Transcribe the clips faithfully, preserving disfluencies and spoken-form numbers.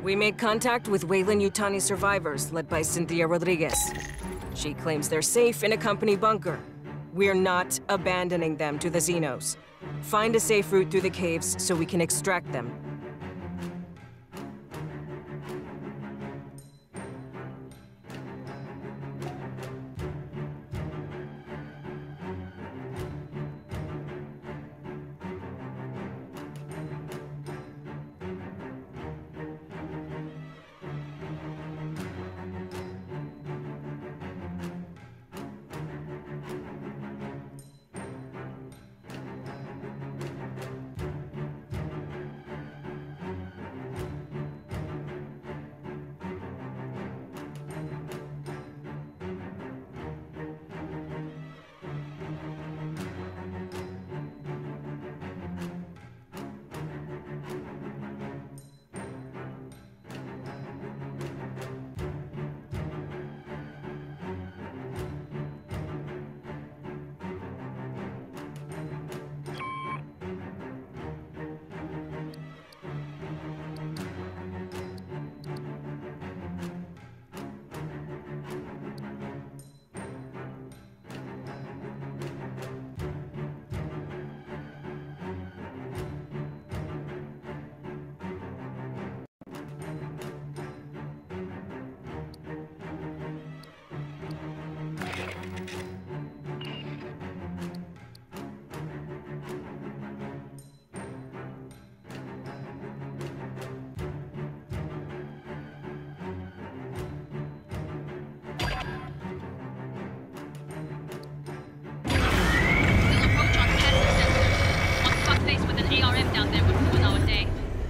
We made contact with Weyland-Yutani survivors, led by Cynthia Rodriguez. She claims they're safe in a company bunker. We're not abandoning them to the Xenos. Find a safe route through the caves so we can extract them. Down there would ruin our day.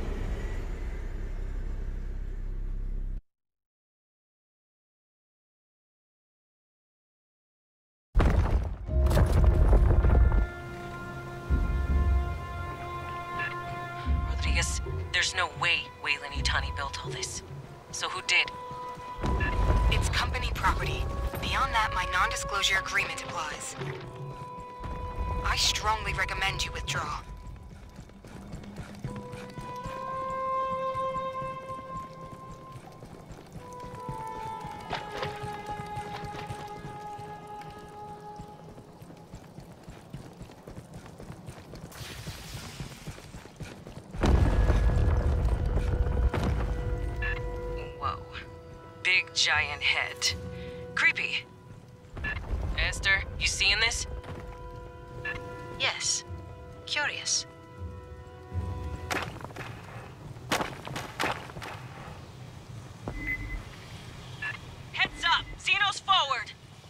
Rodriguez, there's no way Weyland-Yutani built all this. So who did? It's company property. Beyond that, my non-disclosure agreement applies. I strongly recommend you withdraw. Big giant head. Creepy. Esther, you seeing this? Yes. Curious. Heads up! Xenos forward!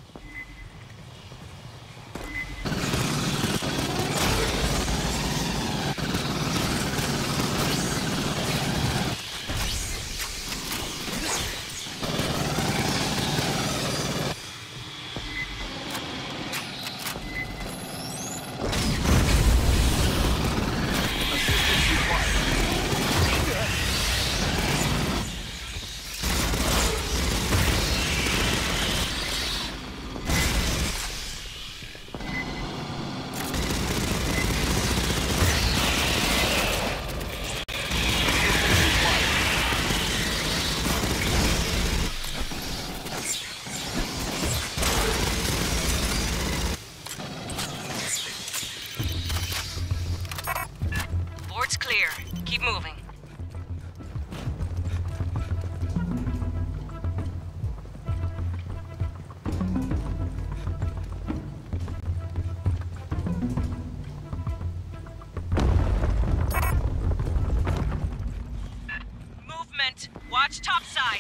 Board's clear. Keep moving. Movement. Watch topside.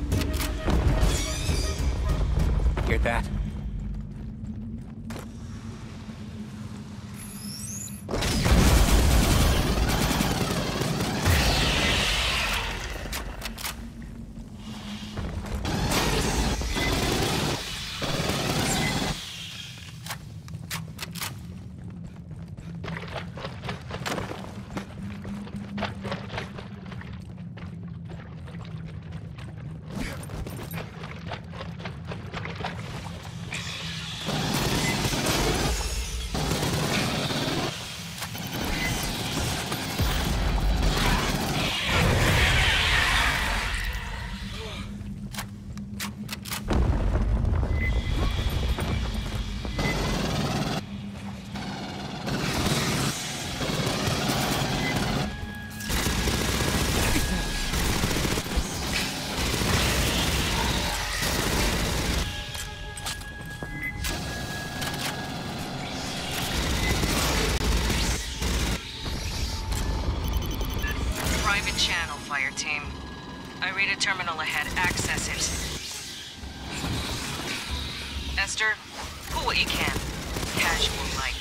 Hear that? private channel, Fireteam. I read a terminal ahead. Access it. Esther, pull what you can. Casual-like.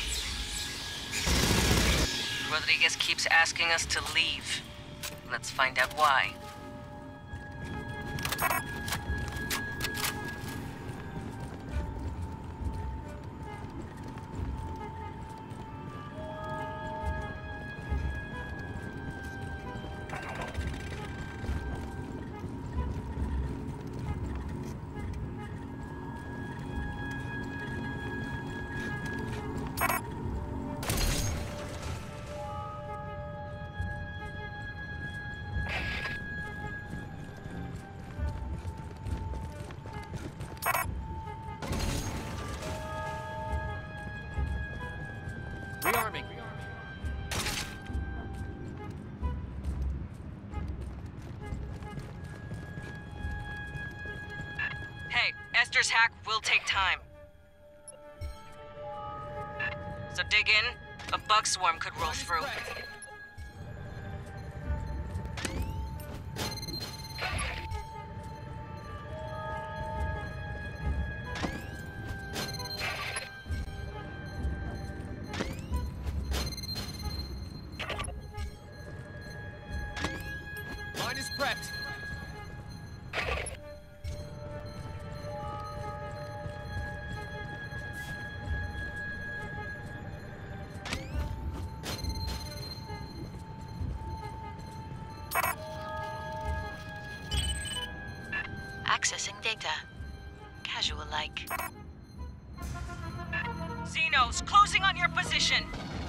Rodriguez keeps asking us to leave. Let's find out why. Rearming. Hey, Esther's hack will take time. So dig in. A bug swarm could roll through. Mine is prepped. Accessing data. Casual-like. Xenos, closing on your position!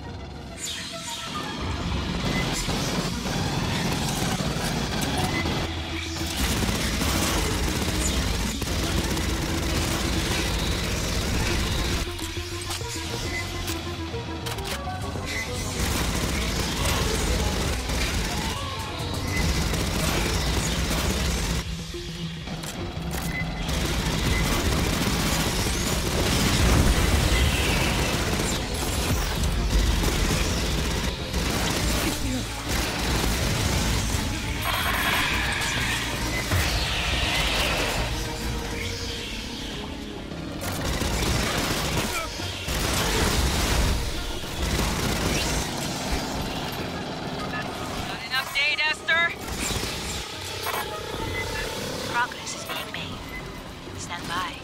Progress is being made. Stand by.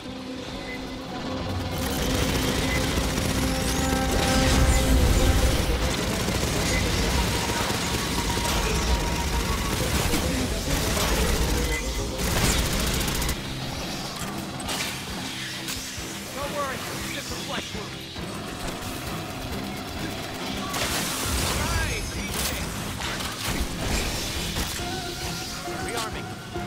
Don't worry, it's just a flesh wound. Right, easy. Rearming.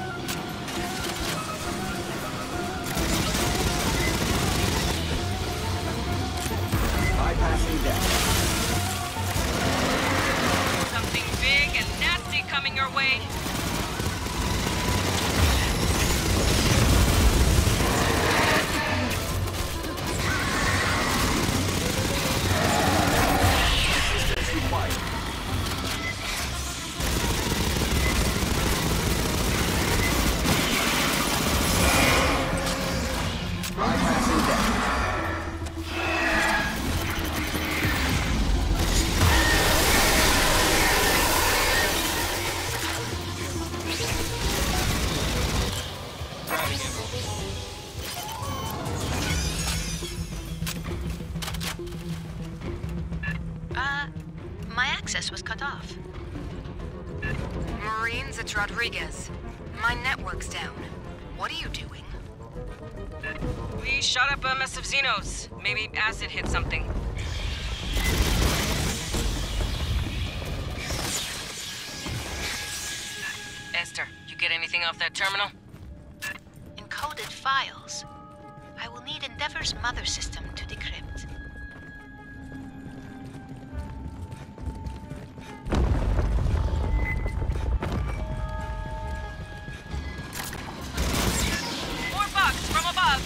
Bypassing deck. Something big and nasty coming your way. Assistance required. Bypassing deck. Grabbing him. Uh, my access was cut off. Marines, it's Rodriguez. My network's down. What are you doing? We shot up a mess of Xenos. Maybe acid hit something. Esther, you get anything off that terminal? Encoded files. I will need Endeavor's mother system to decrypt. More bugs from above!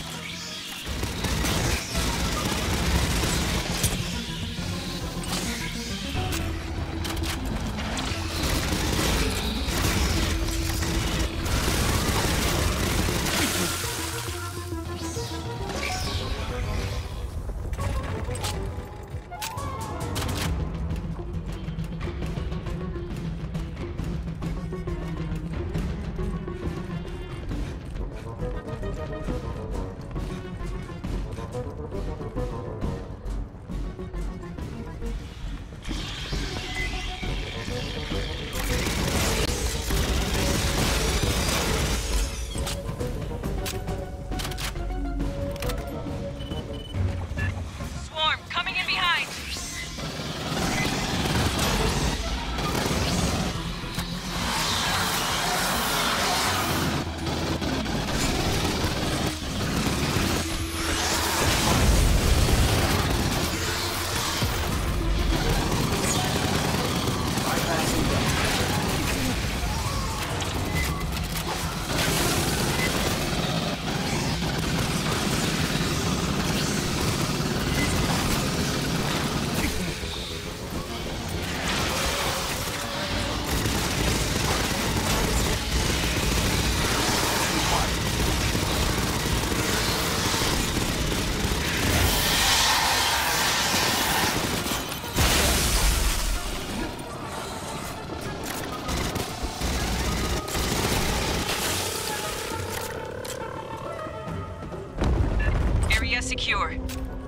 secure.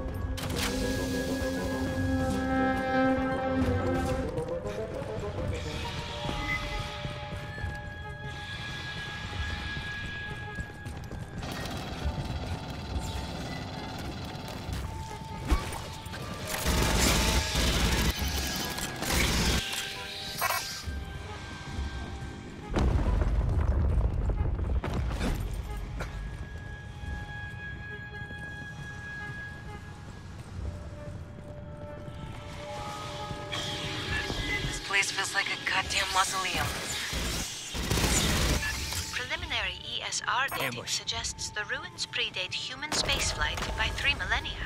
This feels like a goddamn mausoleum. Preliminary E S R dating Ambush. suggests the ruins predate human spaceflight by three millennia.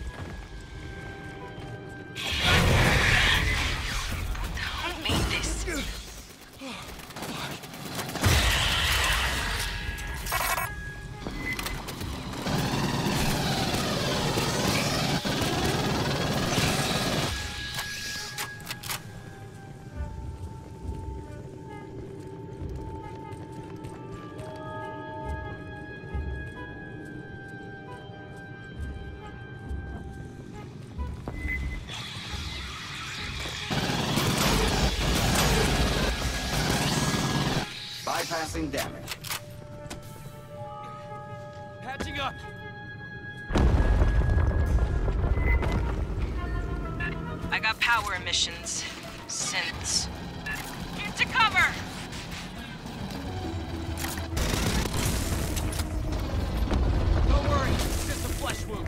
Who made this? Bypassing damage. Patching up. I got power emissions. Synths. Into cover! Don't worry, it's just a flesh wound.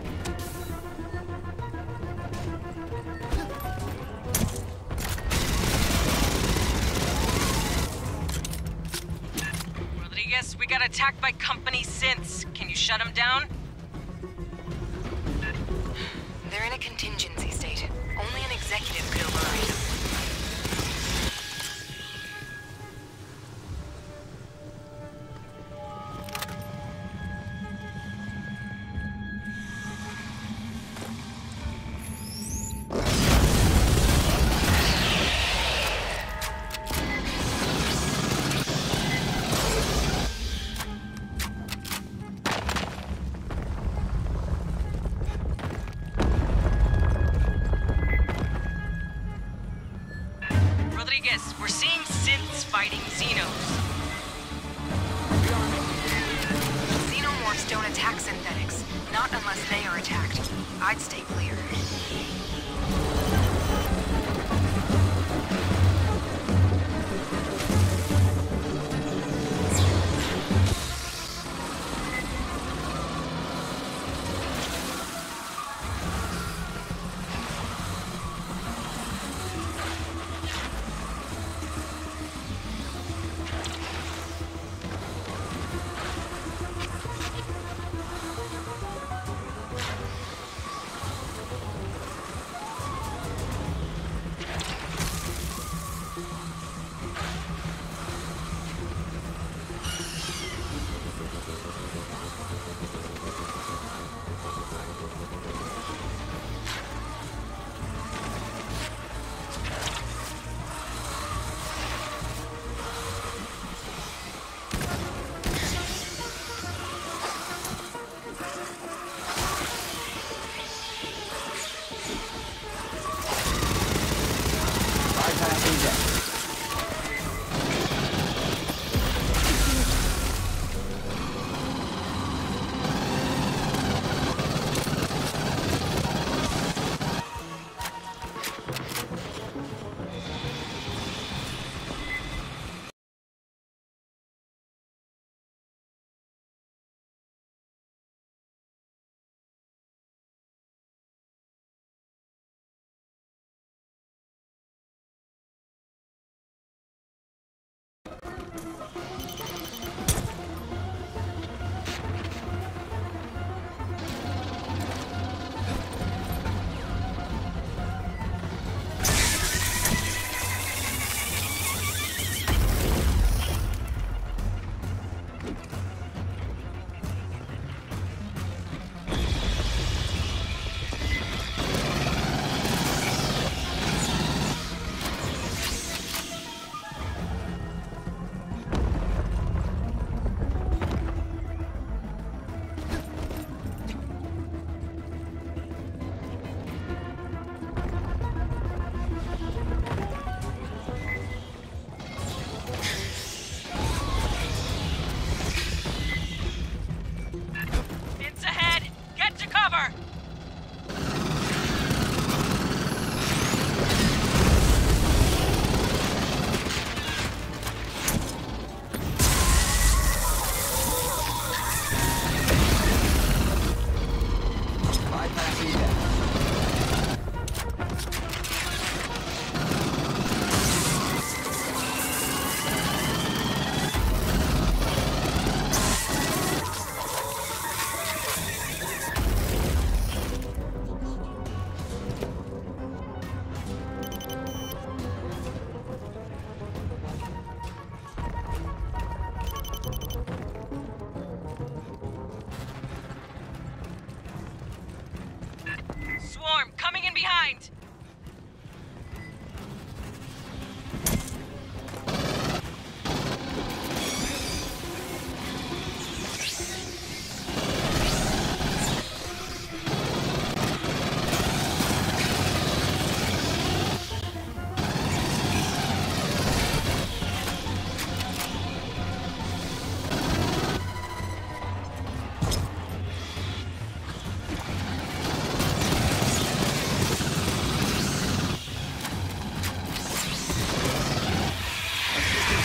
Rodriguez, we got attacked by company synths. Can you shut them down? They're in a contingency state. Only an executive could override them. Rodriguez, we're seeing synths fighting Xenos. Xenomorphs don't attack synthetics. Not unless they are attacked. I'd stay clear.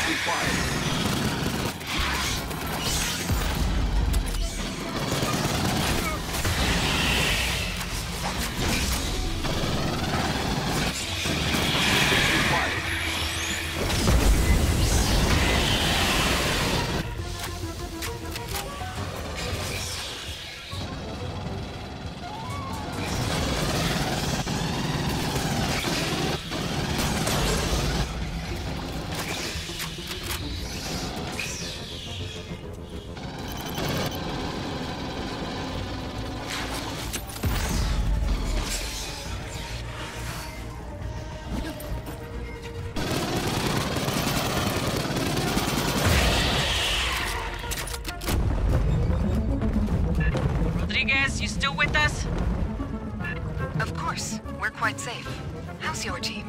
Rodriguez, you still with us? Of course. We're quite safe. How's your team?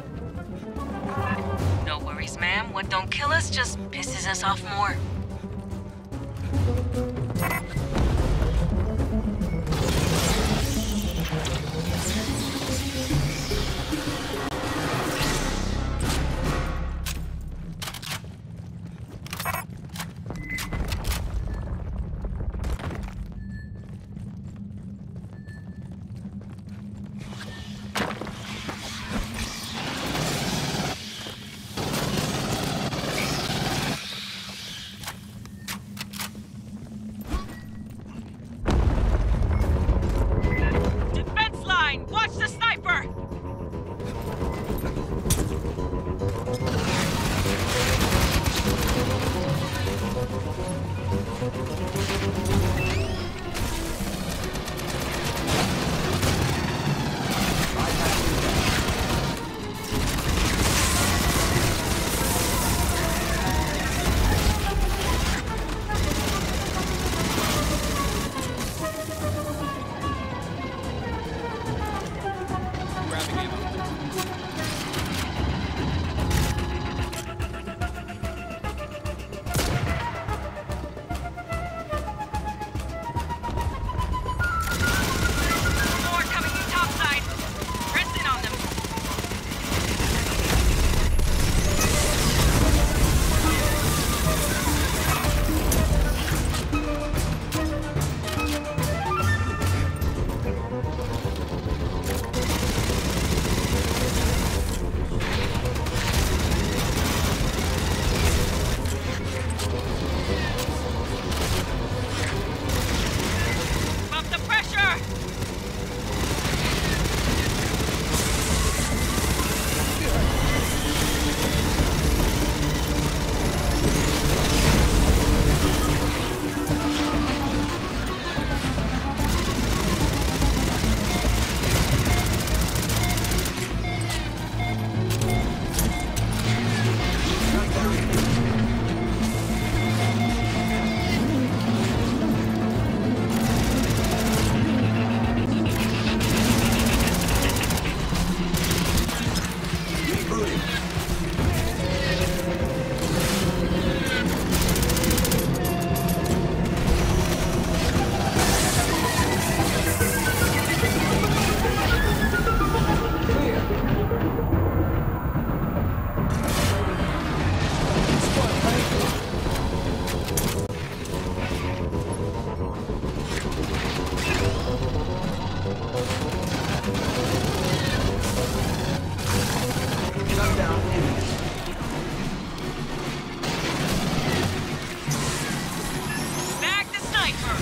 No worries, ma'am. What don't kill us just pisses us off more. Defense line! Watch the sniper! Grabbing ammo. More coming in topside. Press in on them. Pump the pressure! Bag the sniper!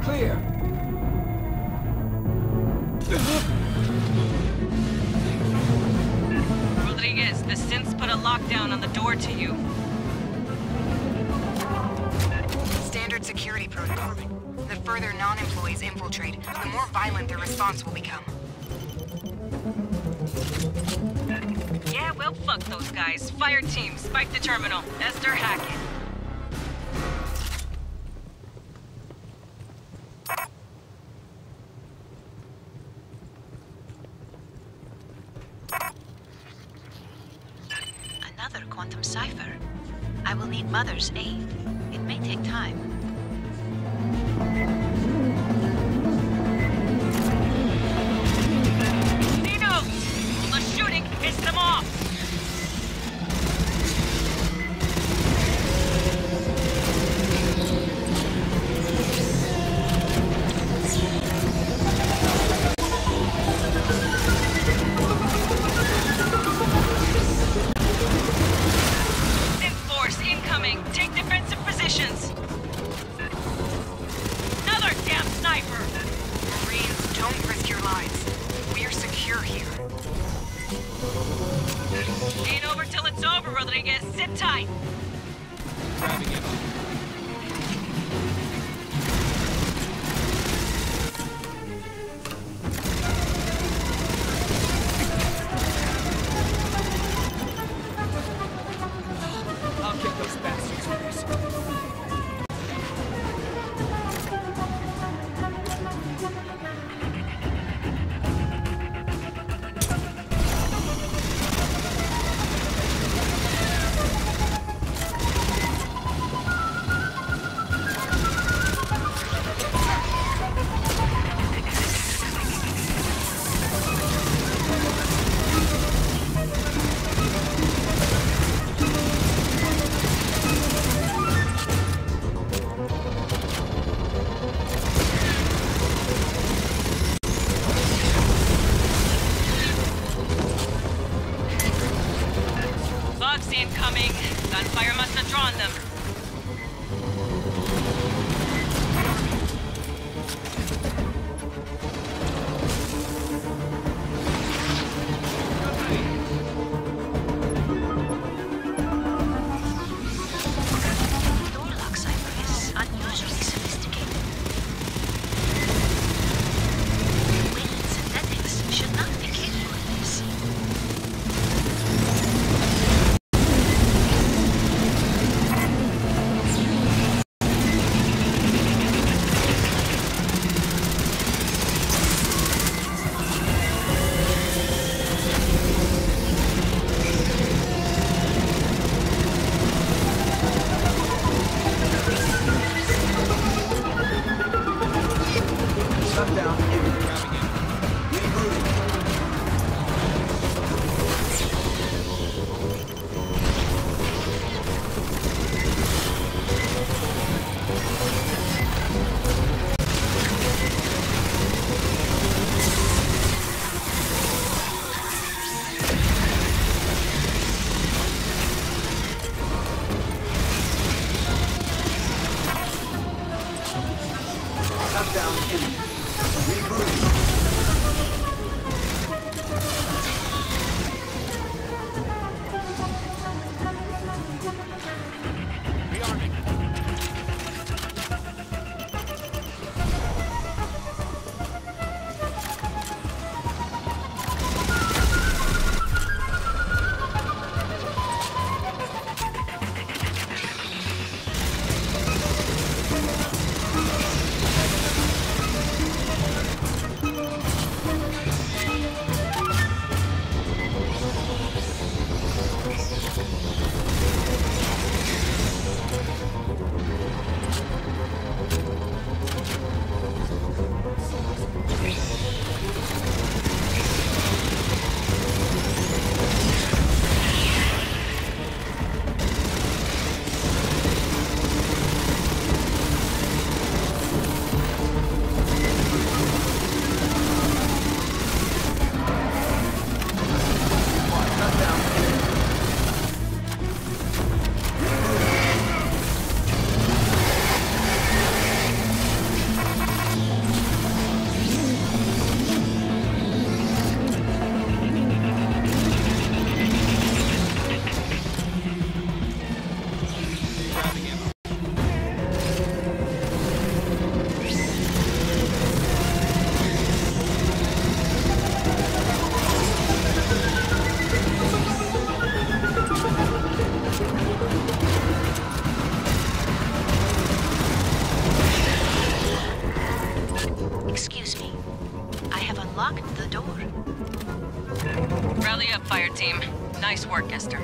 Clear. Rodriguez, the synths put a lockdown on the door to you. Standard security protocol. The further non-employees infiltrate, the more violent their response will become. Yeah, well, fuck those guys. Fireteam, spike the terminal. Esther, hack it. Another quantum cipher. I will need Mother's aid. It may take time. Nino! The shooting pissed them off! Take defensive positions! Another damn sniper! Marines, don't risk your lives. We're secure here. Ain't over till it's over, Rodriguez. Sit tight. Grabbing it. I'll get those bastards first. Bugs incoming. Gunfire must have drawn them. Door lock cipher is unusually sophisticated. Wayland synthetics should not be capable of this. Shut down. Grabbing it. Rebooting. Shut down. Rebooting. Rearming. Team. Nice work, Esther.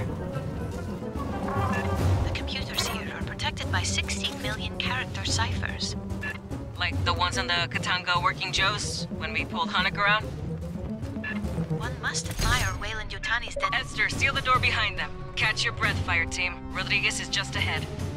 The computers here are protected by sixteen million character ciphers. Like the ones on the Katanga Working Joes when we pulled Hanukkah around? One must admire Wayland Yutani's dead. Esther, seal the door behind them. Catch your breath, Fireteam. Rodriguez is just ahead.